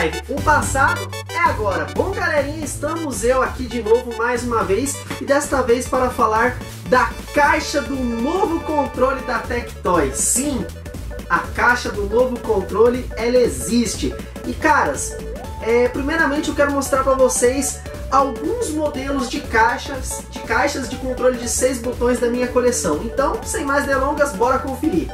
Drive, o passado é agora. Bom, galerinha, estamos eu aqui de novo mais uma vez e desta vez para falar da caixa do novo controle da Tectoy. Sim, a caixa do novo controle, ela existe. E caras, primeiramente eu quero mostrar para vocês alguns modelos de caixas de controle de 6 botões da minha coleção. Então, sem mais delongas, bora conferir.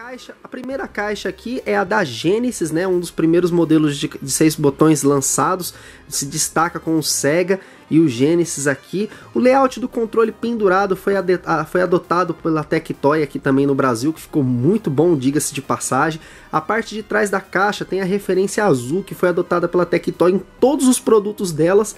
A primeira caixa aqui é a da Genesis, né? Um dos primeiros modelos de 6 botões lançados. Se destaca com o Sega e o Genesis aqui. O layout do controle pendurado foi adotado pela Tectoy aqui também no Brasil, que ficou muito bom, diga-se de passagem. A parte de trás da caixa tem a referência azul, que foi adotada pela Tectoy em todos os produtos delas.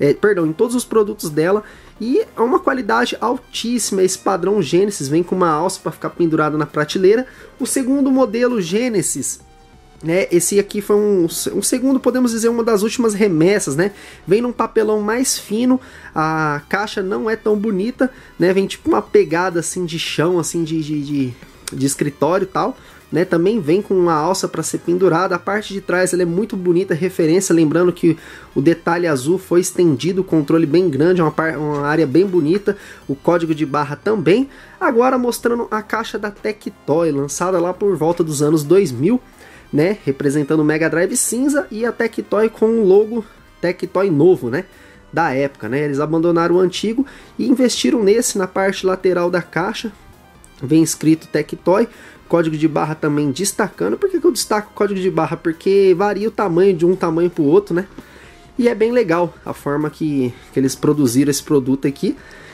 Em todos os produtos dela, e é uma qualidade altíssima. Esse padrão Genesis vem com uma alça para ficar pendurado na prateleira. O segundo modelo Genesis, né, esse aqui foi um segundo, podemos dizer, uma das últimas remessas, né? Vem num papelão mais fino, a caixa não é tão bonita, né? Vem tipo uma pegada assim de chão, assim de escritório e tal. Né, também vem com uma alça para ser pendurada. A parte de trás ela é muito bonita, referência, lembrando que o detalhe azul foi estendido, o controle bem grande, uma área bem bonita, o código de barra também. Agora mostrando a caixa da Tectoy, lançada lá por volta dos anos 2000, né, representando o Mega Drive cinza e a Tectoy com o logo Tectoy novo, né, da época, né. Eles abandonaram o antigo e investiram nesse na parte lateral da caixa. Vem escrito Tectoy, código de barra também destacando. Por que eu destaco o código de barra? Porque varia o tamanho de um tamanho para o outro, né? E é bem legal a forma que eles produziram esse produto aqui.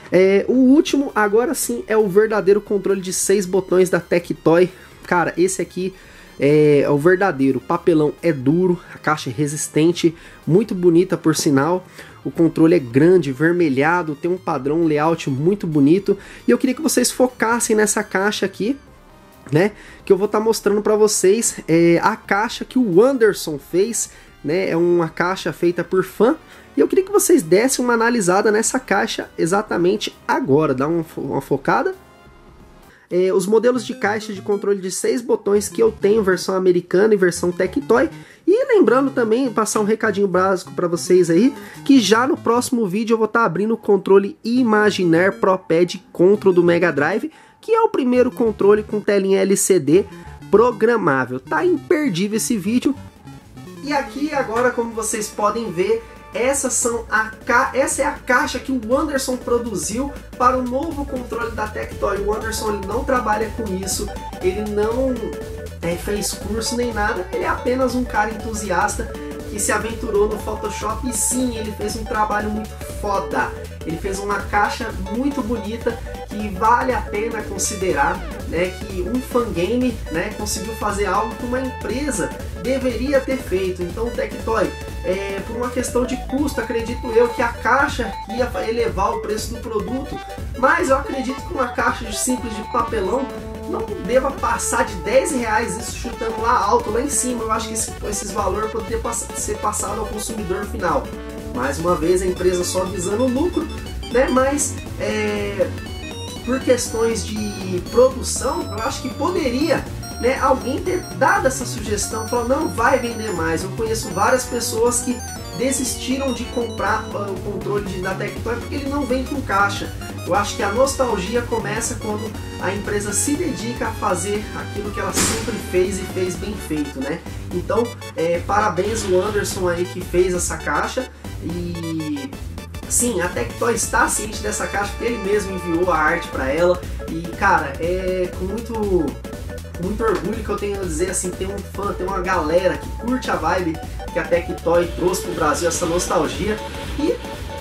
O último, agora sim, é o verdadeiro controle de 6 botões da Tectoy. Cara, esse aqui é o verdadeiro. O papelão é duro, a caixa é resistente, muito bonita por sinal. O controle é grande, vermelhado, tem um padrão, um layout muito bonito. E eu queria que vocês focassem nessa caixa aqui, né, que eu vou estar mostrando para vocês a caixa que o Anderson fez, né, é uma caixa feita por fã, e eu queria que vocês dessem uma analisada nessa caixa exatamente agora. Dá uma focada. Os modelos de caixa de controle de 6 botões que eu tenho, versão americana e versão Tectoy. E lembrando também, passar um recadinho básico para vocês aí, que já no próximo vídeo eu vou estar abrindo o controle Imagineer Pro Pad Control do Mega Drive, que é o primeiro controle com telinha LCD programável. Tá imperdível esse vídeo. E aqui agora, como vocês podem ver, essa é a caixa que o Anderson produziu para o novo controle da Tectoy. O Anderson, ele não trabalha com isso, ele não fez curso nem nada, ele é apenas um cara entusiasta que se aventurou no Photoshop, e sim, ele fez um trabalho muito foda. Ele fez uma caixa muito bonita que vale a pena considerar, né, que um fangame, né, conseguiu fazer algo que uma empresa deveria ter feito. Então, Tectoy, por uma questão de custo, acredito eu que a caixa ia elevar o preço do produto, mas eu acredito que uma caixa simples de papelão não deva passar de 10 reais, isso chutando lá alto, lá em cima. Eu acho que esses valores poderiam ser passados ao consumidor final. Mais uma vez, a empresa só visando o lucro, né? Mas por questões de produção, eu acho que poderia, né, alguém ter dado essa sugestão, falou, não vai vender mais. Eu conheço várias pessoas que desistiram de comprar o controle da Tectoy porque ele não vem com caixa. Eu acho que a nostalgia começa quando a empresa se dedica a fazer aquilo que ela sempre fez e fez bem feito, né? Então, parabéns o Anderson aí que fez essa caixa. E sim, a Tectoy está ciente dessa caixa porque ele mesmo enviou a arte para ela. E cara, é com muito orgulho que eu tenho a dizer assim, tem um fã, tem uma galera que curte a vibe que a Tectoy trouxe pro Brasil, essa nostalgia. E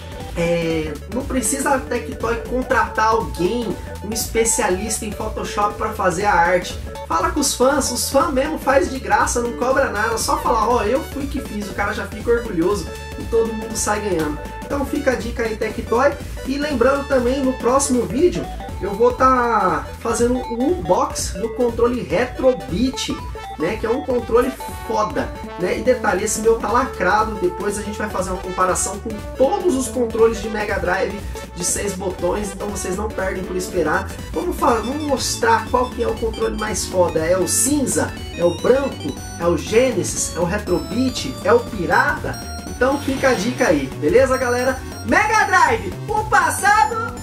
não precisa a Tectoy contratar alguém, um especialista em Photoshop para fazer a arte. Fala com os fãs mesmo faz de graça, não cobra nada, só falar, ó, eu fui que fiz, o cara já fica orgulhoso e todo mundo sai ganhando. Então fica a dica aí, Tectoy. E lembrando também, no próximo vídeo eu vou estar fazendo um unboxing do controle Retrobit. né, que é um controle foda, né? E detalhe, esse meu tá lacrado, depois a gente vai fazer uma comparação com todos os controles de Mega Drive de 6 botões, então vocês não perdem por esperar. Vamos mostrar qual que é o controle mais foda, é o cinza, é o branco, é o Genesis, é o Retrobeat, é o Pirata? Então fica a dica aí, beleza galera? Mega Drive, o passado